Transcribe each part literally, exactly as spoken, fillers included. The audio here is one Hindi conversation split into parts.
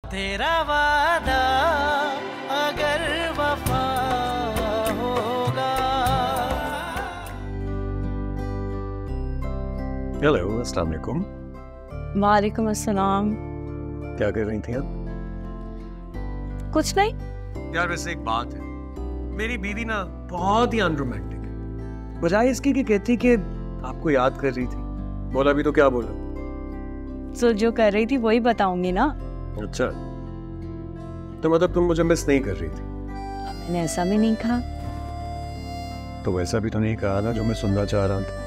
तेरा वादा अगर वफा होगा। हेलो, अस्सलाम वालेकुम। वालेकुम अस्सलाम। क्या कर रही थी आप? कुछ नहीं यार वैसे एक बात है, मेरी बीवी ना बहुत ही अनरोमांटिक है। बजाय इसके कि कहती कि आपको याद कर रही थी, बोला भी तो क्या बोला? तो जो कर रही थी वही बताऊंगी ना। अच्छा, तो मतलब तुम मुझे मिस नहीं कर रही थी? मैंने ऐसा भी नहीं कहा। तो वैसा भी तो नहीं कहा ना जो मैं सुनना चाह रहा था।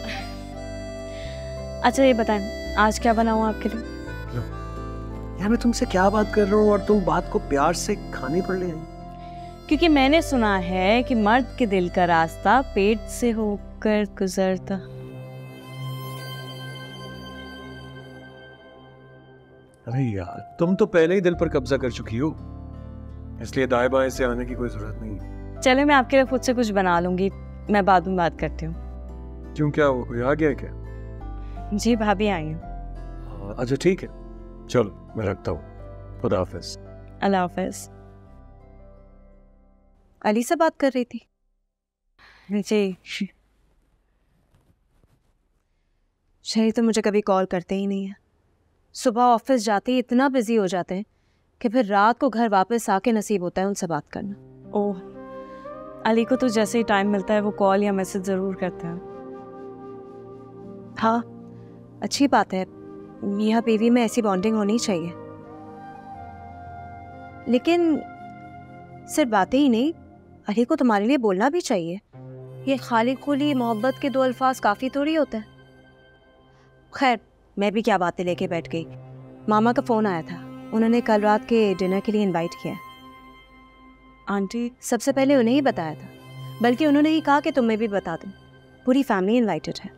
अच्छा ये बताएं, आज क्या बनाऊं आपके लिए? यार मैं तुमसे क्या बात कर रहा हूँ और तुम बात को प्यार से खाने पर ले आई। क्योंकि मैंने सुना है कि मर्द के दिल का रास्ता पेट से होकर गुजरता। अरे यार, तुम तो पहले ही दिल पर कब्जा कर चुकी हो, इसलिए दाएं बाएं से आने की कोई जरूरत नहीं है। चले मैं आपके लिए खुद से कुछ बना लूंगी, मैं बाद में बात करती हूँ। क्यों, क्या वो कोई आ गया क्या? जी भाभी आई हूँ। अच्छा ठीक है, चलो मैं रखता हूँ। खुदा हाफिज। अल्लाह हाफिज। अली से बात कर रही थी? जी। शरी तो मुझे कभी कॉल करते ही नहीं है। सुबह ऑफिस जाते ही इतना बिजी हो जाते हैं कि फिर रात को घर वापस आके नसीब होता है उनसे बात करना। ओह, अली को तो जैसे ही टाइम मिलता है वो कॉल या मैसेज ज़रूर करता है। हाँ, अच्छी बात है, मियाँ बीवी में ऐसी बॉन्डिंग होनी चाहिए। लेकिन सिर्फ बातें ही नहीं, अली को तुम्हारे लिए बोलना भी चाहिए। ये खाली खुली मोहब्बत के दो अल्फाज काफ़ी थोड़ी होते हैं। खैर, मैं भी क्या बातें लेके बैठ गई। मामा का फ़ोन आया था, उन्होंने कल रात के डिनर के लिए इनवाइट किया है। आंटी सबसे पहले उन्हें ही बताया था, बल्कि उन्होंने ही कहा कि तुम्हें भी बता दूं। पूरी फैमिली इनवाइटेड है।